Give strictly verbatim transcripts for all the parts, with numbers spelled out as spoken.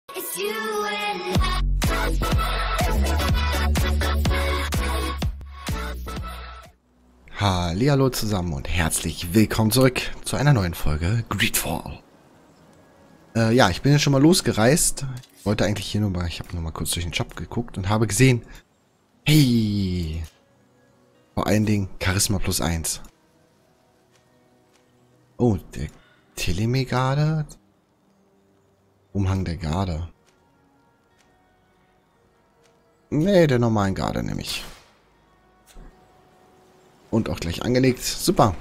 It's you and I. Hallihallo zusammen und herzlich willkommen zurück zu einer neuen Folge Greedfall. Äh, ja, ich bin jetzt schon mal losgereist. Ich wollte eigentlich hier nur mal, ich habe nur mal kurz durch den Shop geguckt und habe gesehen, hey, vor allen Dingen Charisma plus eins. Oh, der Telemegade? Umhang der Garde. Nee, der normalen Garde nämlich. Und auch gleich angelegt. Super.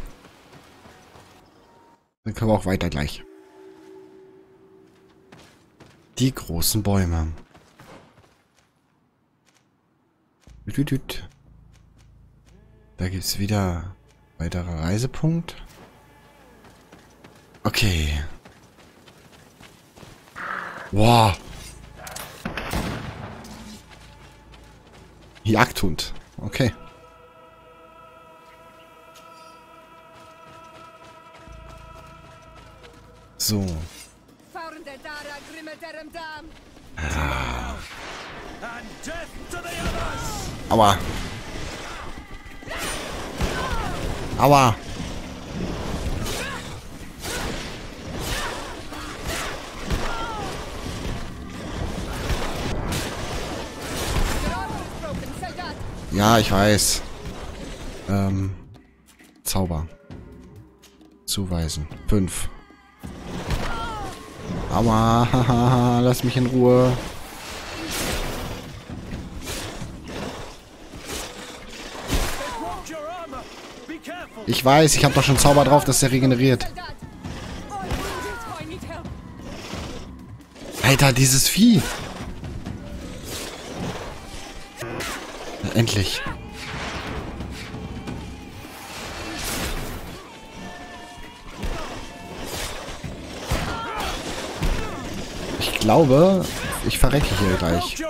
Dann können wir auch weiter gleich. Die großen Bäume. Da gibt es wieder weiterer Reisepunkt. Okay. Wow. Jagdhund. Okay. So. Ah. Aua. Aua. Ja, ich weiß. Ähm, Zauber. Zuweisen. Fünf. Aua, lass mich in Ruhe. Ich weiß, ich habe doch schon Zauber drauf, dass der regeneriert. Alter, dieses Vieh. Na, endlich. Ich glaube, ich verrecke hier gleich.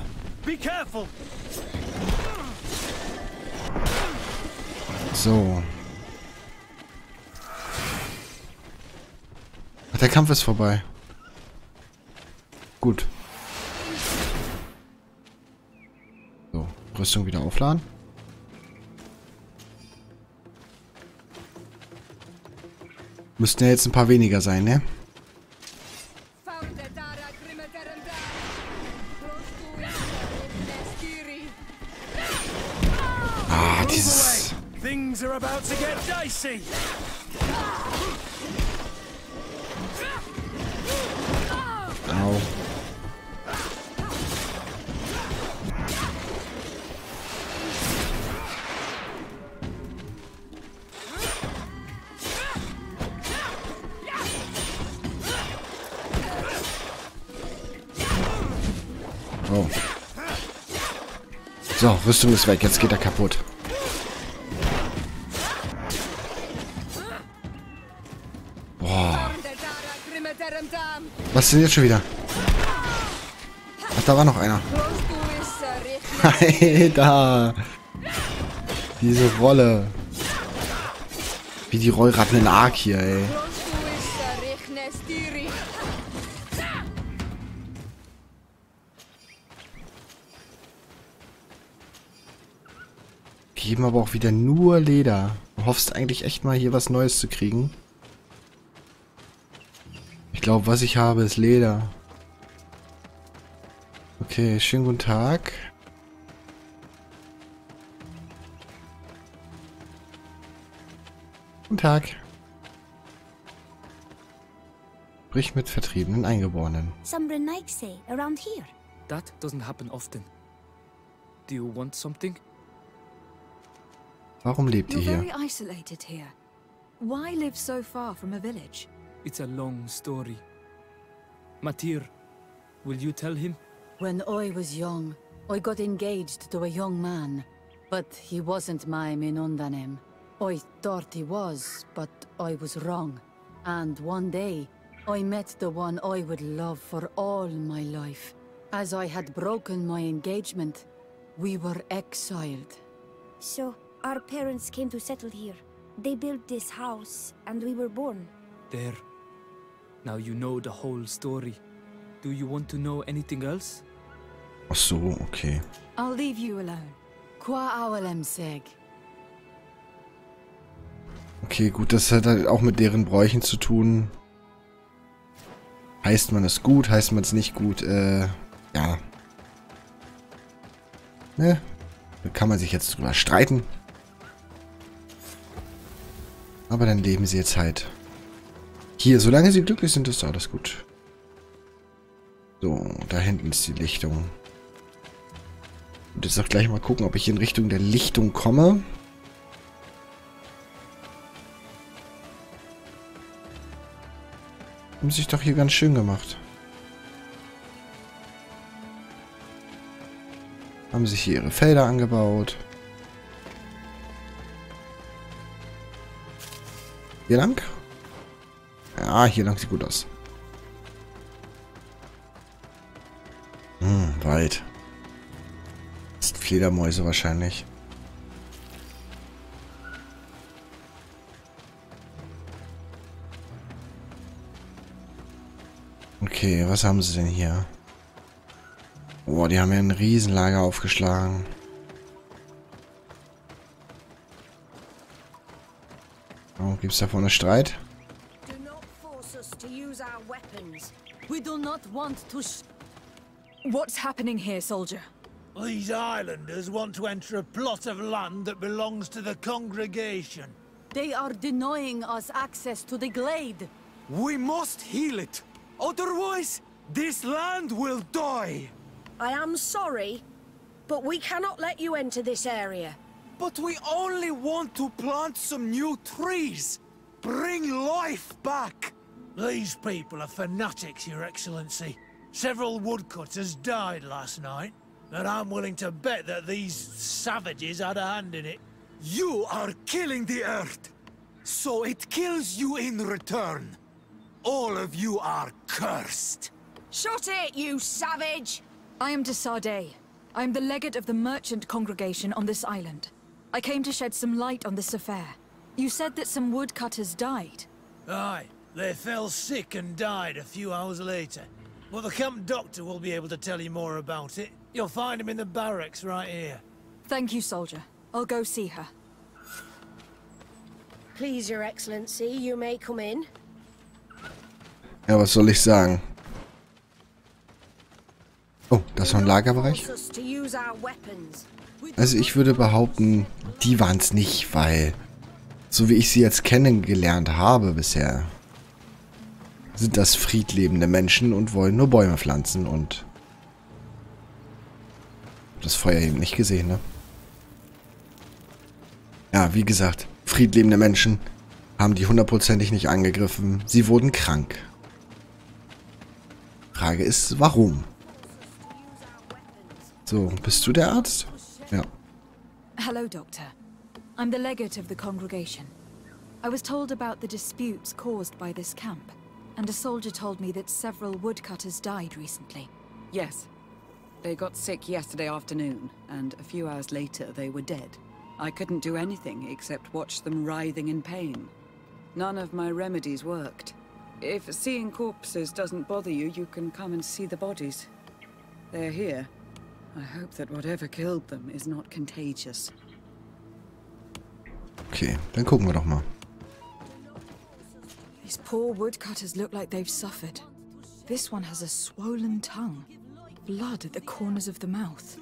So. Ach, der Kampf ist vorbei. Gut. So, Rüstung wieder aufladen. Müssten ja jetzt ein paar weniger sein, ne? Ah, dieses... Au. Oh. So, Rüstung ist weg. Jetzt geht er kaputt. Boah. Was ist denn jetzt schon wieder? Ach, da war noch einer. Alter. Diese Rolle. Wie die Rollratten in Ark hier, ey. Geben aber auch wieder nur Leder. Du hoffst eigentlich echt mal hier was Neues zu kriegen. Ich glaube, was ich habe, ist Leder. Okay, schönen guten Tag. Guten Tag. Sprich mit vertriebenen Eingeborenen. Some Renaigse around here. That doesn't happen often. Do you want something? Warum lebt ihr You're hier? very isolated here. Why live so far from a village? It's a long story. Matir, will you tell him? When I was young, I got engaged to a young man, but he wasn't my Minundanim. I thought he was, but I was wrong. And one day, I met the one I would love for all my life. As I had broken my engagement, we were exiled. So, our parents came to settle here. They built this house, and we were born. There. Now you know the whole story. Do you want to know anything else? Ach so, okay. I'll leave you alone. Qua awalem seg. Okay, gut, das hat halt auch mit deren Bräuchen zu tun. Heißt man es gut, heißt man es nicht gut, äh, ja. Ne? Da kann man sich jetzt drüber streiten. Aber dann leben sie jetzt halt hier. Solange sie glücklich sind, ist alles gut. So, da hinten ist die Lichtung. Und jetzt auch gleich mal gucken, ob ich in Richtung der Lichtung komme. Haben sich doch hier ganz schön gemacht. Haben sich hier ihre Felder angebaut. Hier lang? Ja, hier lang sieht gut aus. Hm, Wald. Das sind Fledermäuse wahrscheinlich. Okay, was haben sie denn hier? Boah, die haben ja ein Riesenlager aufgeschlagen. Oh, gibt's da vorne Streit? Do not force us to use our weapons. We do not want to sh- What's happening here, soldier? These islanders want to enter a plot of land that belongs to the congregation. They are denying us access to the glade. We must heal it. Otherwise, this land will die. I am sorry, but we cannot let you enter this area. But we only want to plant some new trees. Bring life back. These people are fanatics, Your Excellency. Several woodcutters died last night, and I'm willing to bet that these savages had a hand in it. You are killing the earth, so it kills you in return. All of you are cursed. Shut it, you savage! I am de Sardet. I am the legate of the merchant congregation on this island. I came to shed some light on this affair. You said that some woodcutters died. Aye, they fell sick and died a few hours later. Well, the camp doctor will be able to tell you more about it. You'll find him in the barracks right here. Thank you, soldier. I'll go see her. Please, Your Excellency, you may come in. Ja, was soll ich sagen? Oh, das war ein Lagerbereich. Force us to use our weapons. Also ich würde behaupten, die waren es nicht, weil so wie ich sie jetzt kennengelernt habe bisher, sind das friedlebende Menschen und wollen nur Bäume pflanzen und das Feuer eben nicht gesehen, ne? Ja, wie gesagt, friedlebende Menschen haben die hundertprozentig nicht angegriffen. Sie wurden krank. Frage ist, warum? So, bist du der Arzt? Ja. Hello, Doctor. I'm the legate of the congregation. I was told about the disputes caused by this camp, and a soldier told me that several woodcutters died recently. Yes. They got sick yesterday afternoon, and a few hours later they were dead. I couldn't do anything except watch them writhing in pain. None of my remedies worked. If seeing corpses doesn't bother you, you can come and see the bodies. They're here. I hope that whatever killed them is not contagious. Okay, dann gucken wir doch mal. These poor woodcutters look like they've suffered. This one has a swollen tongue. Blood at the corners of the mouth.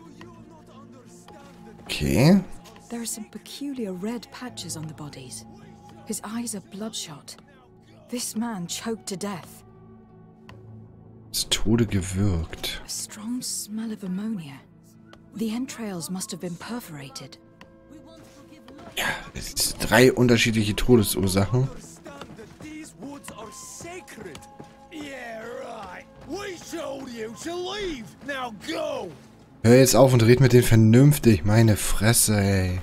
Okay. There are some peculiar red patches on the bodies. His eyes are bloodshot. This man choked to death. Zu Tode gewürgt. A strong smell of ammonia. The entrails must have been perforated. Ja, es sind drei unterschiedliche Todesursachen. Understand that these woods are sacred. Yeah, right. We told you to leave. Now go! Hör jetzt auf und red mit denen vernünftig. Meine Fresse, ey.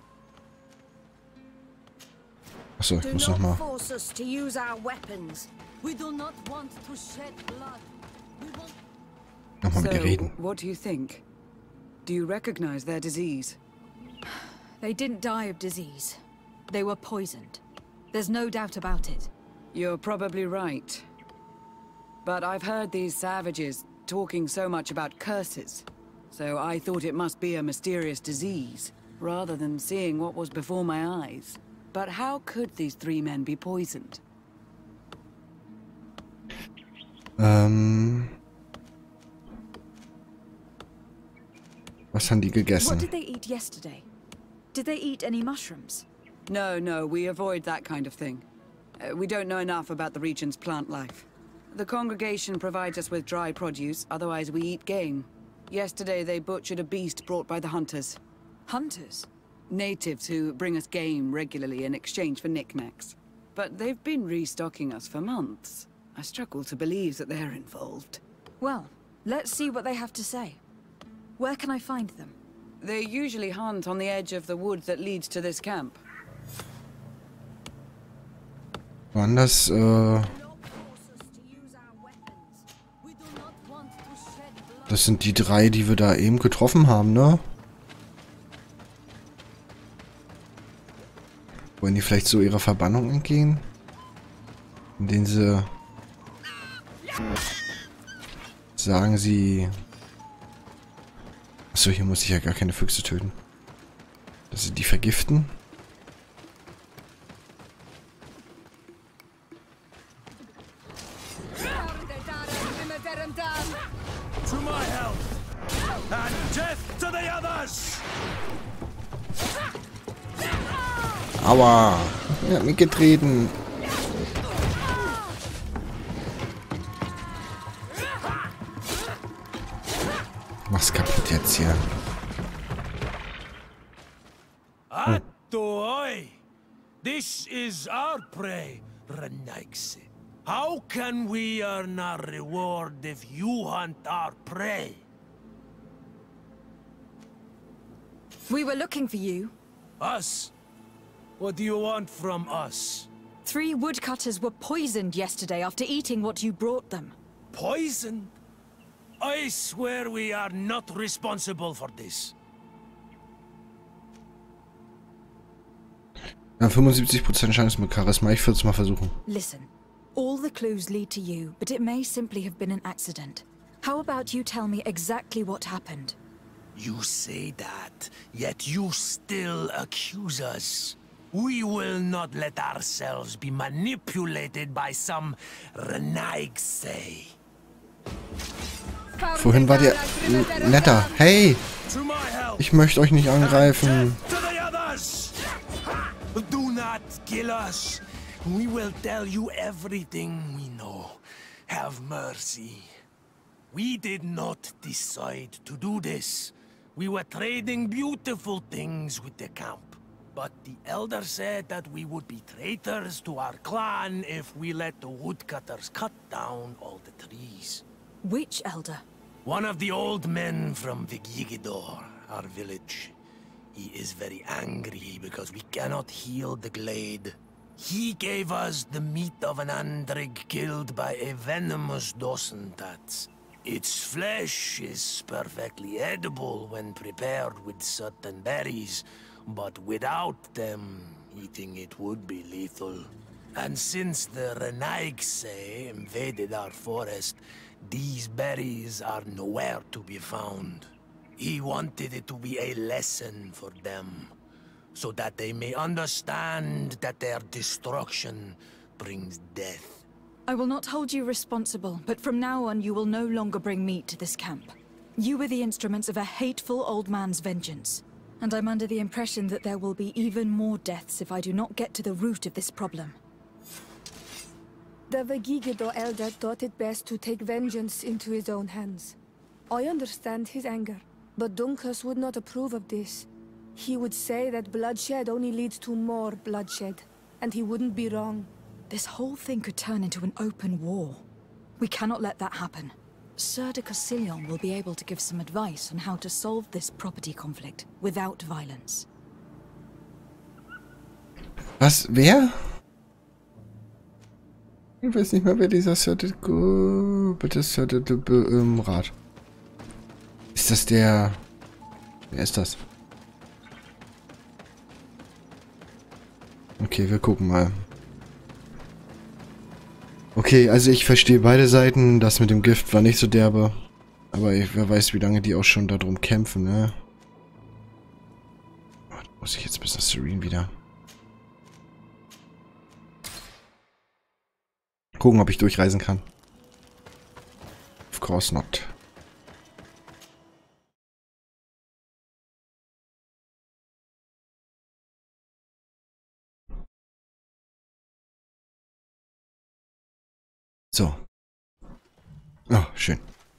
Achso, ich Do muss not nochmal. force us to use our weapons. We do not want to shed blood. We want Nochmal mit dir So, reden. what do you think? Do you recognize their disease? They didn't die of disease. They were poisoned. There's no doubt about it. You're probably right. But I've heard these savages talking so much about curses, so I thought it must be a mysterious disease, rather than seeing what was before my eyes. But how could these three men be poisoned? Ähm... Was haben die gegessen? What did they eat yesterday? Did they eat any mushrooms? No, no, we avoid that kind of thing. Uh, we don't know enough about the region's plant life. The congregation provides us with dry produce, otherwise we eat game. Yesterday they butchered a beast brought by the hunters. Hunters? Natives who bring us game regularly in exchange for knickknacks. But they've been restocking us for months. I struggle to believe that they're involved. Well, let's see what they have to say. Where can I find them? They usually hunt on the edge of the wood that leads to this camp. Waren das, äh... Das sind die drei, die wir da eben getroffen haben, ne? Wollen die vielleicht so ihrer Verbannung entgehen? Indem sie... sagen sie... Achso, hier muss ich ja gar keine Füchse töten. Dass sie die vergiften. To my help! And death to the others! Aua! Er hat mich getreten. Mach's kaputt jetzt hier. Atoi! This is our prey, Renaigse. How can we earn our reward if you hunt our prey? We were looking for you. Us? What do you want from us? Three woodcutters were poisoned yesterday after eating what you brought them. Poison? I swear we are not responsible for this. Ja, fünfundsiebzig Prozent Chance mit Charisma. Ich würde es mal versuchen. Listen, all the clues lead to you, but it may simply have been an accident. How about you tell me exactly what happened? You say that, yet you still accuse us. We will not let ourselves be manipulated by some Renaigse. Vorhin war der netter. Hey! Ich möchte euch nicht angreifen. Do not kill us. We will tell you everything we know. Have mercy. We did not decide to do this. We were trading beautiful things with the camp. But the elder said that we would be traitors to our clan if we let the woodcutters cut down all the trees. Which elder? One of the old men from Vigigidor, our village. He is very angry because we cannot heal the glade. He gave us the meat of an Andrig killed by a venomous Dosentats. Its flesh is perfectly edible when prepared with certain berries, but without them, eating it would be lethal. And since the Renaigse invaded our forest, these berries are nowhere to be found. He wanted it to be a lesson for them, so that they may understand that their destruction brings death. I will not hold you responsible, but from now on you will no longer bring meat to this camp. You were the instruments of a hateful old man's vengeance, and I'm under the impression that there will be even more deaths if I do not get to the root of this problem. The Vegigido elder thought it best to take vengeance into his own hands. I understand his anger, but Dunkus would not approve of this. He would say that bloodshed only leads to more bloodshed, and he wouldn't be wrong. This whole thing could turn into an open war. We cannot let that happen. Sir de Castillon will be able to give some advice on how to solve this property conflict without violence. Was? Wer? Ich weiß nicht mehr, wer dieser Sir de... Bitte Sir de... im Rat. Ist das der... Wer ist das? Okay, wir gucken mal. Okay, also ich verstehe beide Seiten. Das mit dem Gift war nicht so derbe. Aber ich, wer weiß, wie lange die auch schon darum kämpfen, ne? Oh, da muss ich jetzt bis nach Serene wieder. Gucken, ob ich durchreisen kann. Of course not. So. Oh, schön.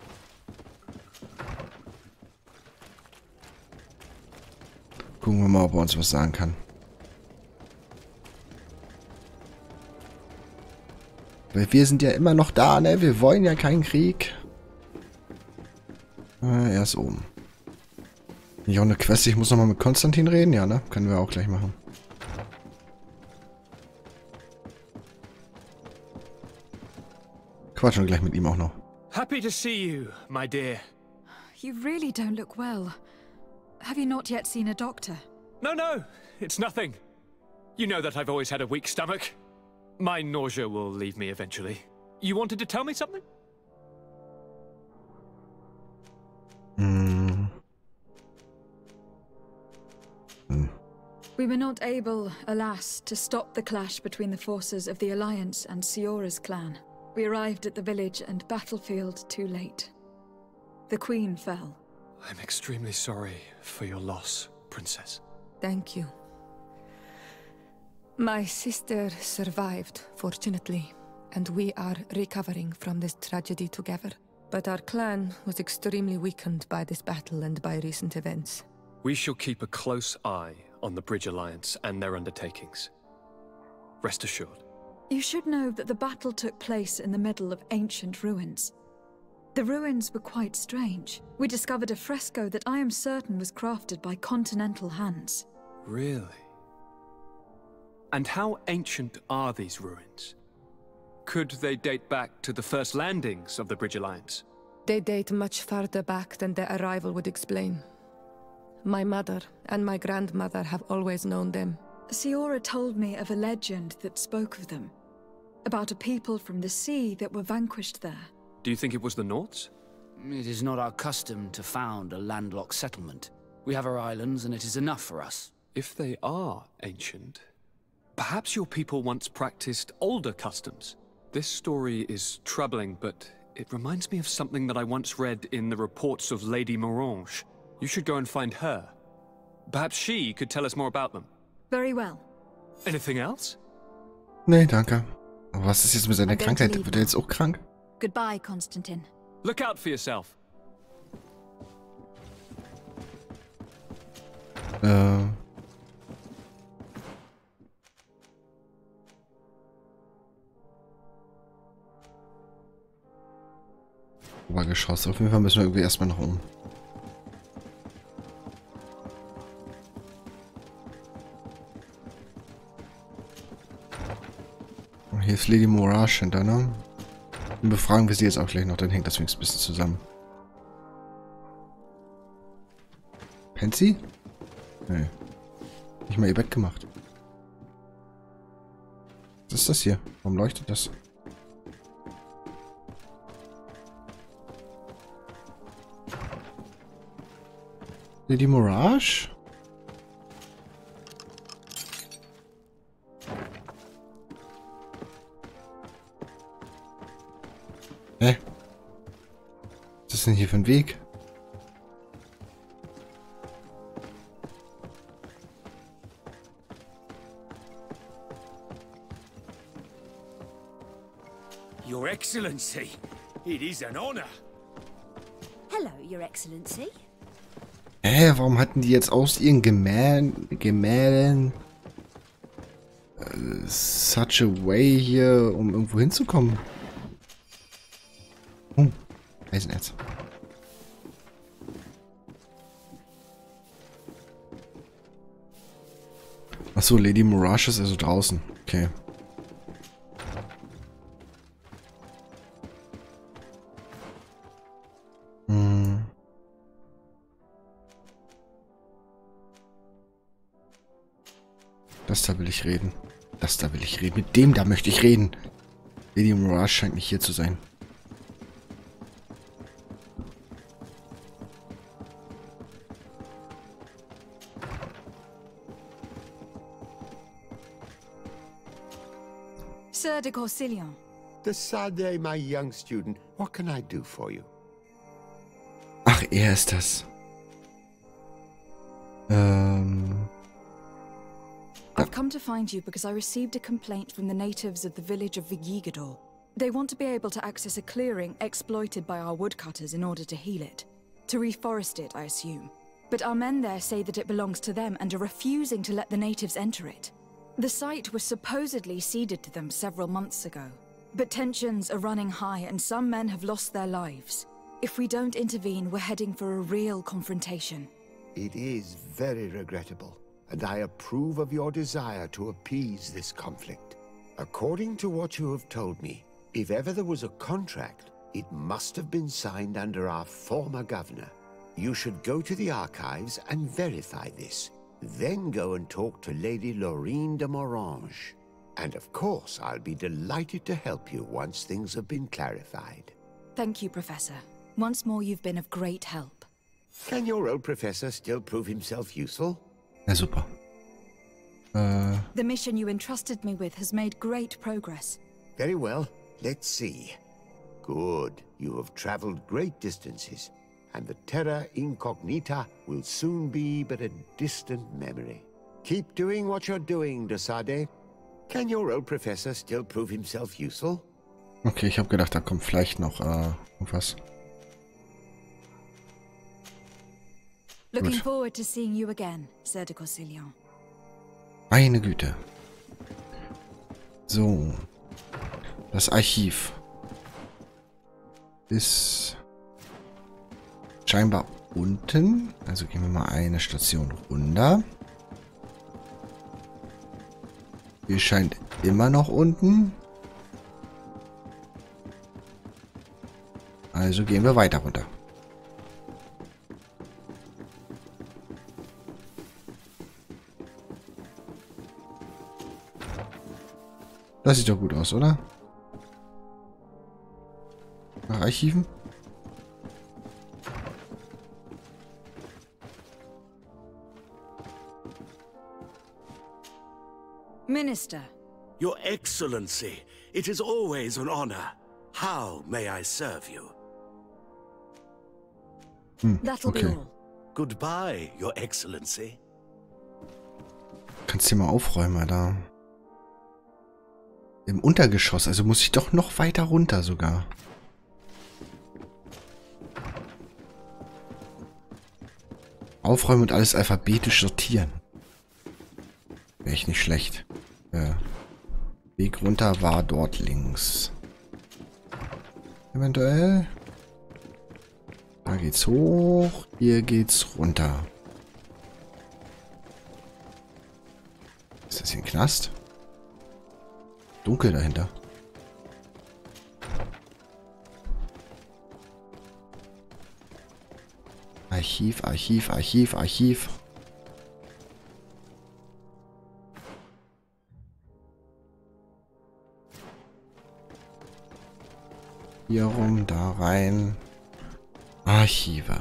Gucken wir mal, ob er uns was sagen kann. Weil wir sind ja immer noch da, ne? Wir wollen ja keinen Krieg. Ah, er ist oben. Nicht auch eine Quest, ich muss nochmal mit Konstantin reden? Ja, ne? Können wir auch gleich machen. Quatschen gleich mit ihm auch noch. Happy to see you, my dear. You really don't look well. Have you not yet seen a doctor? No, no, it's nothing. You know that I've always had a weak stomach. My nausea will leave me eventually. You wanted to tell me something? Hm. Hm. We were not able, alas, to stop the clash between the forces of the Alliance and Siora's clan. We arrived at the village and battlefield too late. The Queen fell. I'm extremely sorry for your loss, Princess. Thank you. My sister survived, fortunately, and we are recovering from this tragedy together. But our clan was extremely weakened by this battle and by recent events. We shall keep a close eye on the Bridge Alliance and their undertakings. Rest assured. You should know that the battle took place in the middle of ancient ruins. The ruins were quite strange. We discovered a fresco that I am certain was crafted by continental hands. Really? And how ancient are these ruins? Could they date back to the first landings of the Bridge Alliance? They date much farther back than their arrival would explain. My mother and my grandmother have always known them. Siora told me of a legend that spoke of them. About a people from the sea that were vanquished there. Do you think it was the Nauts? It is not our custom to found a landlocked settlement. We have our islands and it is enough for us. If they are ancient, perhaps your people once practiced older customs. This story is troubling, but it reminds me of something that I once read in the reports of Lady Morange. You should go and find her. Perhaps she could tell us more about them. Very well. Anything else? Nee, danke. Was ist jetzt mit seiner Krankheit? Wird er jetzt auch krank? Goodbye, Constantin. Look out for yourself. Äh. Obergeschoss. Auf jeden Fall müssen wir irgendwie erstmal nach oben. Hier ist Lady Morange hinter, ne? Und befragen wir sie jetzt auch gleich noch, dann hängt das wenigstens ein bisschen zusammen. Pennt sie? Nee. Nicht mal ihr Bett gemacht. Was ist das hier? Warum leuchtet das? Lady Morange? Hä? Was ist denn hier für ein Weg? Your Excellency, it is an honor. Hello, Your Excellency. Hä, warum hatten die jetzt aus ihren Gemälden, Gemälden uh, such a way hier, um irgendwo hinzukommen? Hm, Eisenerz. Achso, Lady Morange ist also draußen. Okay. Hm. Das da will ich reden. Das da will ich reden. Mit dem da möchte ich reden. Lady Mirage scheint nicht hier zu sein. Sir de Corsilion. Desade, my young student, what can I do for you? Ach, er ist das. Ähm... I've come to find you because I received a complaint from the natives of the village of Vigigador. They want to be able to access a clearing exploited by our woodcutters in order to heal it. To reforest it, I assume. But our men there say that it belongs to them and are refusing to let the natives enter it. The site was supposedly ceded to them several months ago. But tensions are running high and some men have lost their lives. If we don't intervene, we're heading for a real confrontation. It is very regrettable, and I approve of your desire to appease this conflict. According to what you have told me, if ever there was a contract, it must have been signed under our former governor. You should go to the archives and verify this. Then go and talk to Lady Laurine de Morange. And of course, I'll be delighted to help you once things have been clarified. Thank you, Professor. Once more, you've been of great help. Can your old professor still prove himself useful? Ja, super. Äh... The mission you entrusted me with has made great progress. Very well. Let's see. Good. You have traveled great distances, and the Terra Incognita will soon be but a distant memory. Keep doing what you're doing, Desade. Can your old professor still prove himself useful? Okay, ich habe gedacht, da kommt vielleicht noch äh, was. Looking Gut. forward to seeing you again, Sir de Corsilion. Meine Güte. So. Das Archiv ist scheinbar unten. Also gehen wir mal eine Station runter. Hier scheint immer noch unten. Also gehen wir weiter runter. Das sieht doch gut aus, oder? Nach Archiven? Minister. Your Excellency, it is always an honor. How may I serve you? Hm, That'll okay. be all. Goodbye, Your Excellency. Kannst du mal aufräumen, da. Im Untergeschoss, also muss ich doch noch weiter runter sogar. Aufräumen und alles alphabetisch sortieren. Wäre echt nicht schlecht. Äh, Weg runter war dort links. Eventuell. Da geht's hoch. Hier geht's runter. Ist das hier ein Knast? Dunkel dahinter. Archiv, Archiv, Archiv, Archiv. Hier rum, da rein. Archive.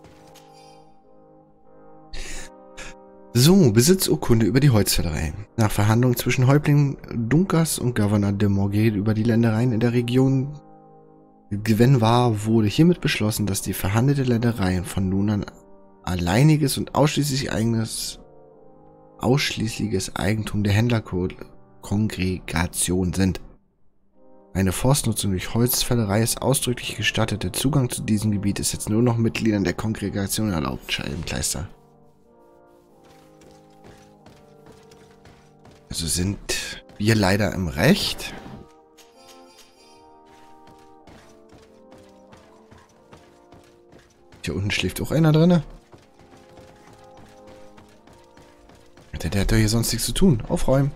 So, Besitzurkunde über die Holzfällerei. Nach Verhandlungen zwischen Häuptling Dunkers und Gouverneur de Morgay über die Ländereien in der Region Gwenvar wurde hiermit beschlossen, dass die verhandelte Ländereien von nun an alleiniges und ausschließlich eigenes, ausschließliches Eigentum der Händlerkongregation sind. Eine Forstnutzung durch Holzfällerei ist ausdrücklich gestattet. Der Zugang zu diesem Gebiet ist jetzt nur noch Mitgliedern der Kongregation erlaubt, Scheibenkleister. Also sind wir leider im Recht. Hier unten schläft auch einer drin. Der, der hat doch hier sonst nichts zu tun. Aufräumen.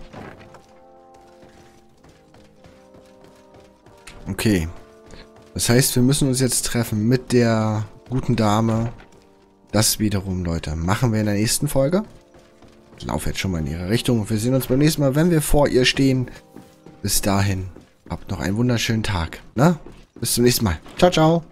Okay. Das heißt, wir müssen uns jetzt treffen mit der guten Dame. Das wiederum, Leute, machen wir in der nächsten Folge. Ich laufe jetzt schon mal in ihre Richtung. Wir sehen uns beim nächsten Mal, wenn wir vor ihr stehen. Bis dahin. Habt noch einen wunderschönen Tag. Ne? Bis zum nächsten Mal. Ciao, ciao.